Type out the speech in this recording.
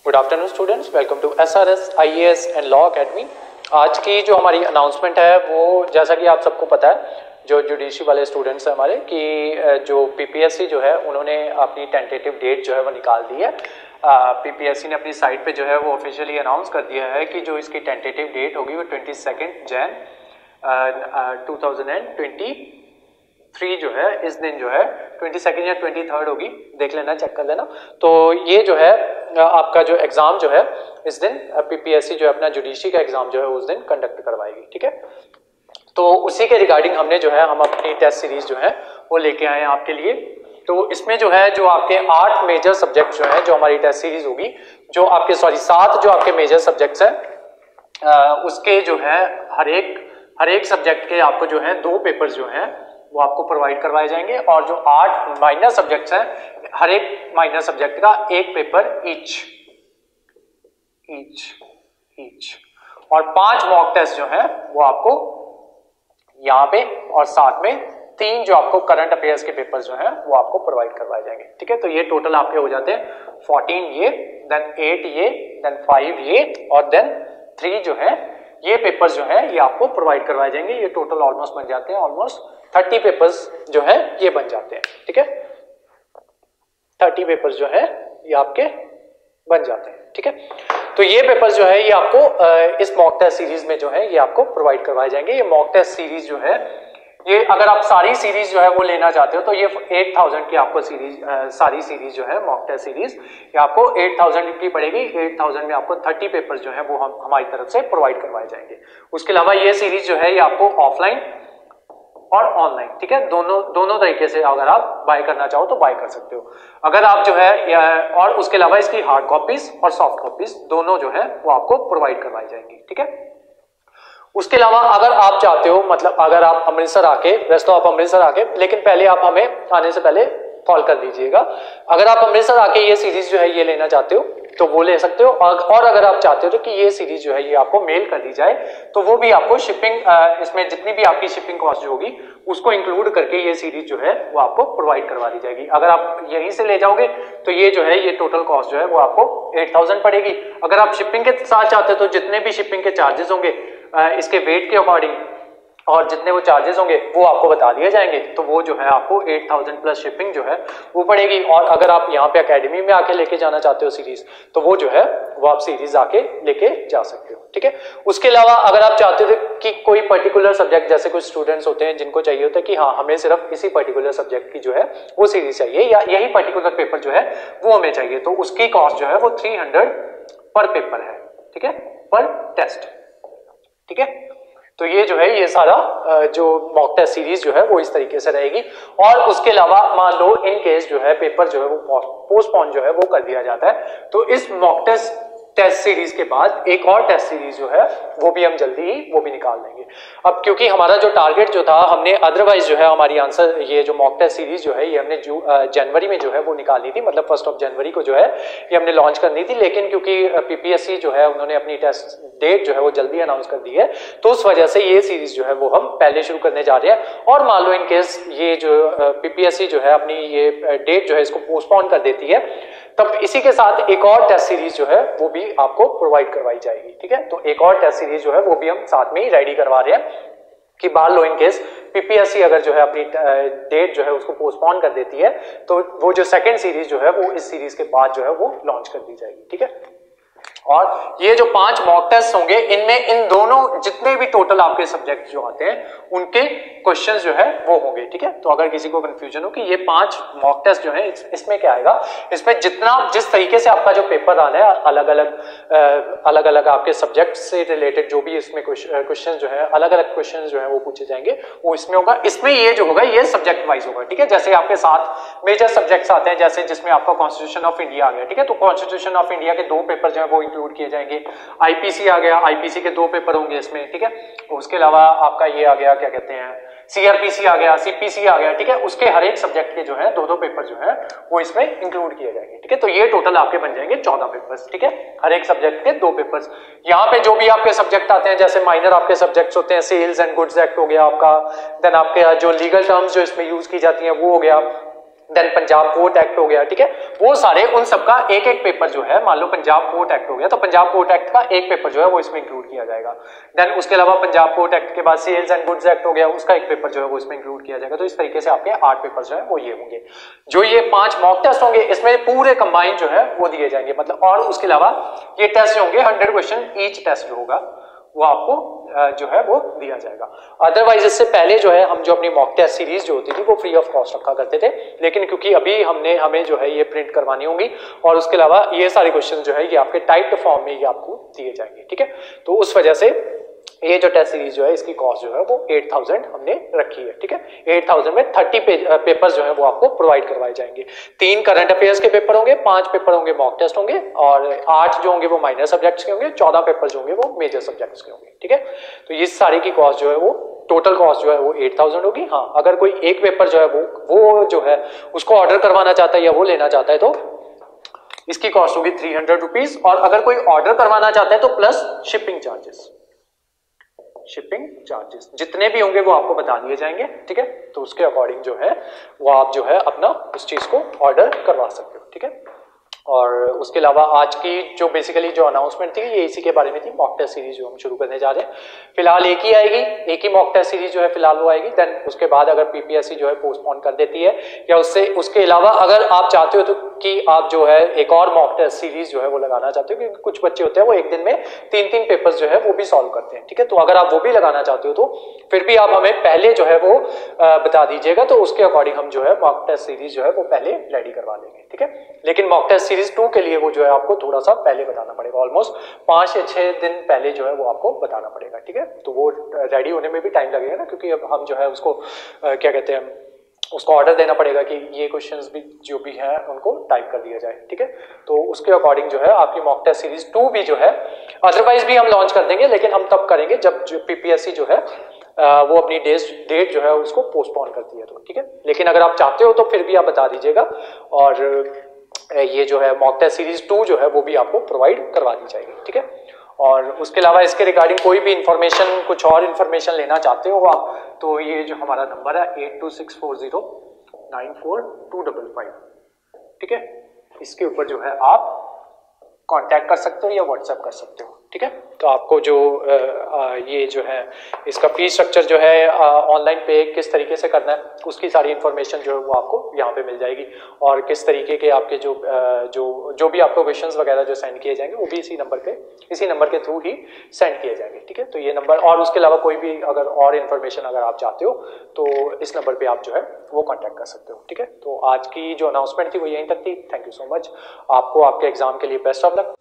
Good afternoon students, welcome to SRS IAS and law academy. आज की जो हमारी अनाउंसमेंट है वो जैसा कि आप सबको पता है, जो जुडिशरी वाले स्टूडेंट्स हैं हमारे कि जो पीपीएससी जो है उन्होंने अपनी टेंटेटिव डेट जो है वो निकाल दी है। पीपीएससी ने अपनी साइट पे जो है वो ऑफिशियली अनाउंस कर दिया है कि जो इसकी टेंटेटिव डेट होगी वो 22 जैन 2023 जो है, इस दिन जो है 22 या 23 होगी, देख लेना, चेक कर लेना। तो ये जो है आपका जो एग्जाम जो है इस दिन पीपीएससी जो है अपना जुडिशरी का एग्जाम जो है उस दिन कंडक्ट करवाएगी, ठीक है। तो उसी के रिगार्डिंग हमने जो है हम अपनी टेस्ट सीरीज जो है वो लेके आए हैं आपके लिए। तो इसमें जो है जो आपके 8 मेजर सब्जेक्ट जो है जो हमारी टेस्ट सीरीज होगी, जो आपके 7 जो आपके मेजर सब्जेक्ट्स हैं उसके जो है हर एक सब्जेक्ट के आपको जो है 2 पेपर्स जो हैं वो आपको प्रोवाइड करवाए जाएंगे, और जो 8 माइनर सब्जेक्ट्स हैं हर एक माइनर सब्जेक्ट का एक पेपर ईच, और 5 मॉक टेस्ट जो है वो आपको यहाँ पे, और साथ में 3 जो आपको करंट अफेयर्स के पेपर्स जो हैं वो आपको प्रोवाइड करवाए जाएंगे, ठीक है। तो ये टोटल आपके हो जाते हैं 14 ये, देन 8 ये, देन 5 ये, और देन 3 जो है ये पेपर्स जो है ये आपको प्रोवाइड करवाए जाएंगे। ये टोटल ऑलमोस्ट बन जाते हैं, ऑलमोस्ट 30 पेपर्स जो है ये बन जाते हैं, ठीक है। 30 पेपर्स जो है ये आपके बन जाते हैं, ठीक है। तो ये पेपर्स जो है ये आपको इस मॉक टेस्ट सीरीज में जो है ये आपको प्रोवाइड करवाए जाएंगे। ये मॉक टेस्ट सीरीज जो है ये अगर आप सारी सीरीज जो है वो लेना चाहते हो तो ये 8000 की आपको सीरीज, सारी सीरीज जो है मॉक टेस्ट सीरीज ये आपको 8000 की पड़ेगी। 8000 में आपको 30 पेपर्स जो है वो हम हमारी तरफ से प्रोवाइड करवाए जाएंगे। उसके अलावा ये सीरीज जो है ये आपको ऑफलाइन और ऑनलाइन, ठीक है, दोनों तरीके से अगर आप बाय करना चाहो तो बाय कर सकते हो। अगर आप जो है और उसके अलावा इसकी हार्ड कॉपीज और सॉफ्ट कॉपीज दोनों जो है वो आपको प्रोवाइड करवाई जाएंगी, ठीक है। उसके अलावा अगर आप चाहते हो, मतलब अगर आप अमृतसर आके, वैसे तो आप अमृतसर आके, लेकिन पहले आप हमें आने से पहले कॉल कर दीजिएगा। अगर आप अमृतसर आके ये सीरीज जो है ये लेना चाहते हो तो वो ले सकते हो, और अगर आप चाहते हो तो कि ये सीरीज जो है ये आपको मेल कर दी जाए तो वो भी आपको शिपिंग, इसमें जितनी भी आपकी शिपिंग कॉस्ट जो होगी उसको इंक्लूड करके ये सीरीज जो है वो आपको प्रोवाइड करवा दी जाएगी। अगर आप यहीं से ले जाओगे तो ये जो है ये टोटल कॉस्ट जो है वो आपको 8000 पड़ेगी। अगर आप शिपिंग के साथ चाहते हो तो जितने भी शिपिंग के चार्जेस होंगे इसके वेट के अकॉर्डिंग और जितने वो चार्जेस होंगे वो आपको बता दिए जाएंगे, तो वो जो है आपको 8000 प्लस शिपिंग जो है वो पड़ेगी। और अगर आप यहाँ पे एकेडमी में आके लेके जाना चाहते हो सीरीज तो वो जो है वो आप सीरीज आके लेके जा सकते हो, ठीक है। उसके अलावा अगर आप चाहते हो कि कोई पर्टिकुलर सब्जेक्ट, जैसे कुछ स्टूडेंट्स होते हैं जिनको चाहिए होता है कि हाँ हमें सिर्फ इसी पर्टिकुलर सब्जेक्ट की जो है वो सीरीज चाहिए या यही पर्टिकुलर पेपर जो है वो हमें चाहिए, तो उसकी कॉस्ट जो है वो 300 पर पेपर है, ठीक है, पर टेस्ट, ठीक है। तो ये जो है ये सारा जो मॉक टेस्ट सीरीज जो है वो इस तरीके से रहेगी। और उसके अलावा मान लो इन केस जो है पेपर जो है वो पोस्टपोन जो है वो कर दिया जाता है तो इस मॉक टेस्ट सीरीज के बाद एक और टेस्ट सीरीज जो है वो भी हम जल्दी ही वो भी निकाल देंगे। अब क्योंकि हमारा जो टारगेट जो था, हमने अदरवाइज जो है हमारी आंसर ये जो मॉक टेस्ट सीरीज जो है ये हमने जनवरी में जो है वो निकालनी थी, मतलब 1 जनवरी को जो है ये हमने लॉन्च करनी थी, लेकिन क्योंकि पीपीएससी जो है उन्होंने अपनी टेस्ट डेट जो है वो जल्दी अनाउंस कर दी है तो उस वजह से ये सीरीज जो है वो हम पहले शुरू करने जा रहे हैं। और मान लो इन केस ये जो पीपीएससी जो है अपनी ये डेट जो है इसको पोस्टपोन कर देती है तब इसी के साथ एक और टेस्ट सीरीज जो है वो भी आपको प्रोवाइड करवाई जाएगी, ठीक है। तो एक और टेस्ट सीरीज जो है वो भी हम साथ में ही रेडी करवा रहे हैं कि मान लो इन केस पीपीएससी अगर जो है अपनी डेट जो है उसको पोस्टपोन कर देती है तो वो जो सेकंड सीरीज जो है वो इस सीरीज के बाद जो है वो लॉन्च कर दी जाएगी, ठीक है। और ये जो 5 मॉक टेस्ट होंगे इनमें इन दोनों जितने भी टोटल आपके सब्जेक्ट जो आते हैं उनके क्वेश्चंस जो है वो होंगे, ठीक है। तो अगर किसी को कंफ्यूजन हो कि ये 5 मॉक टेस्ट जो है इसमें क्या आएगा, इसमें जितना जिस तरीके से आपका जो पेपर आना है अलग अलग आपके सब्जेक्ट से रिलेटेड जो भी इसमें क्वेश्चन जो है अलग अलग क्वेश्चन जो है वो पूछे जाएंगे वो इसमें होगा। इसमें ये जो होगा ये सब्जेक्ट वाइज होगा, ठीक है। जैसे आपके 7 मेजर सब्जेक्ट्स आते हैं, जैसे जिसमें आपका कॉन्स्टिट्यूशन ऑफ इंडिया आ गया, ठीक है, तो कॉन्स्टिट्यूशन ऑफ इंडिया के 2 पेपर जो है वो इंक्लूड किए जाएंगे। आईपीसी आ गया, आईपीसी के 2 पेपर होंगे इसमें, ठीक है। उसके अलावा आपका ये आ गया, क्या कहते हैं, सीआरपीसी आ गया, सीपीसी आ गया, ठीक है। उसके हर एक सब्जेक्ट के जो है 2-2 पेपर जो है वो इसमें इंक्लूड किए जाएंगे, ठीक है। तो ये टोटल आपके बन जाएंगे 14 पेपर्स, ठीक है, हर एक सब्जेक्ट के 2 पेपर्स। यहाँ पे जो भी आपके सब्जेक्ट आते हैं, जैसे माइनर आपके सब्जेक्ट्स होते हैं, सेल्स एंड गुड्स एक्ट हो गया आपका, देन आपके जो लीगल टर्म्स जो इसमें यूज की जाती हैं वो हो गया, देन पंजाब पोर्ट एक्ट हो गया, ठीक है, वो सारे उन सबका एक एक पेपर जो है, मान लो पंजाब पोर्ट एक्ट हो गया तो पंजाब पोर्ट एक्ट का एक पेपर जो है वो इसमें इंक्लूड किया जाएगा। देन उसके अलावा पंजाब पोर्ट एक्ट के बाद सेल्स एंड गुड्स एक्ट हो गया, उसका एक पेपर जो है वो इसमें इंक्लूड किया जाएगा। तो इस तरीके से आपके 8 पेपर जो है वो ये होंगे। जो ये 5 मॉक टेस्ट होंगे इसमें पूरे कंबाइन जो है वो दिए जाएंगे, मतलब और उसके अलावा ये टेस्ट होंगे 100 क्वेश्चन ईच टेस्ट होगा वो आपको जो है वो दिया जाएगा। अदरवाइज इससे पहले जो है हम जो अपनी मॉक टेस्ट सीरीज जो होती थी वो फ्री ऑफ कॉस्ट रखा करते थे, लेकिन क्योंकि अभी हमें जो है ये प्रिंट करवानी होंगी और उसके अलावा ये सारे क्वेश्चन जो है ये आपके टाइप्ड फॉर्म में ये आपको दिए जाएंगे, ठीक है। तो उस वजह से ये जो टेस्ट सीरीज जो है इसकी कॉस्ट जो है वो 8000 हमने रखी है, ठीक है। 8000 में 30 पेपर जो है वो आपको प्रोवाइड करवाए जाएंगे। 3 करंट अफेयर्स के पेपर होंगे, 5 पेपर होंगे मॉक टेस्ट होंगे और 8 जो होंगे वो माइनर सब्जेक्ट्स के होंगे, 14 पेपर जो होंगे वो मेजर सब्जेक्ट्स के होंगे, ठीक है। तो इस सारी की कॉस्ट जो है वो टोटल कॉस्ट जो है वो 8000 होगी। हाँ, अगर कोई एक पेपर जो है वो जो है उसको ऑर्डर करवाना चाहता है या वो लेना चाहता है तो इसकी कॉस्ट होगी 300 रुपीज, और अगर कोई ऑर्डर करवाना चाहता है तो प्लस शिपिंग चार्जेस जितने भी होंगे वो आपको बता दिए जाएंगे, ठीक है। तो उसके अकॉर्डिंग जो है वो आप जो है अपना उस चीज को ऑर्डर करवा सकते हो, ठीक है। और उसके अलावा आज की जो बेसिकली जो अनाउंसमेंट थी ये इसी के बारे में थी, मॉक टेस्ट सीरीज जो हम शुरू करने जा रहे हैं। फिलहाल एक ही आएगी, एक ही मॉक टेस्ट सीरीज जो है फिलहाल वो आएगी। देन उसके बाद अगर पीपीएससी जो है पोस्टपोन कर देती है या उसके अलावा अगर आप चाहते हो तो कि आप जो है एक और मॉक टेस्ट सीरीज जो है वो लगाना चाहते हो, क्योंकि कुछ बच्चे होते हैं वो एक दिन में 3-3 पेपर्स जो है वो भी सॉल्व करते हैं, ठीक है। तो अगर आप वो भी लगाना चाहते हो तो फिर भी आप हमें पहले जो है वो बता दीजिएगा, तो उसके अकॉर्डिंग हम जो है मॉक टेस्ट सीरीज जो है वो पहले रेडी करवा लेंगे, ठीक है। लेकिन मॉक टेस्ट सीरीज 2 के लिए वो जो है आपको थोड़ा सा पहले बताना पड़ेगा, ऑलमोस्ट 5 या 6 दिन पहले जो है वो आपको बताना पड़ेगा, ठीक है। तो वो रेडी होने में भी टाइम लगेगा ना, क्योंकि अब हम जो है उसको क्या कहते हैं उसको ऑर्डर देना पड़ेगा कि ये क्वेश्चंस भी जो भी हैं उनको टाइप कर दिया जाए, ठीक है। तो उसके अकॉर्डिंग जो है आपकी मॉक टेस्ट सीरीज 2 भी जो है अदरवाइज भी हम लॉन्च कर देंगे, लेकिन हम तब करेंगे जब पीपीएससी जो है वो अपनी डेट जो है उसको पोस्टपोन करती है, तो ठीक है। लेकिन अगर आप चाहते हो तो फिर भी आप बता दीजिएगा, और ये जो है मॉक टेस्ट सीरीज 2 जो है वो भी आपको प्रोवाइड करवा दी जाएगी, ठीक है। और उसके अलावा इसके रिगार्डिंग कोई भी इंफॉर्मेशन, कुछ और इन्फॉर्मेशन लेना चाहते हो आप, तो ये जो हमारा नंबर है 8264094255, ठीक है, इसके ऊपर जो है आप कांटेक्ट कर सकते हो या व्हाट्सएप कर सकते हो, ठीक है। तो आपको जो ये जो है इसका फीस स्ट्रक्चर जो है ऑनलाइन पे किस तरीके से करना है उसकी सारी इन्फॉर्मेशन जो है वो आपको यहाँ पे मिल जाएगी, और किस तरीके के आपके जो भी आपको क्वेश्चंस वगैरह जो सेंड किए जाएंगे वो भी इसी नंबर के थ्रू ही सेंड किए जाएंगे, ठीक है। तो ये नंबर, और उसके अलावा कोई भी अगर और इन्फॉर्मेशन अगर आप चाहते हो तो इस नंबर पे आप जो है वो कॉन्टैक्ट कर सकते हो, ठीक है। तो आज की जो अनाउंसमेंट थी वो यहीं तक थी। थैंक यू सो मच, आपको आपके एग्जाम के लिए बेस्ट ऑफ लक।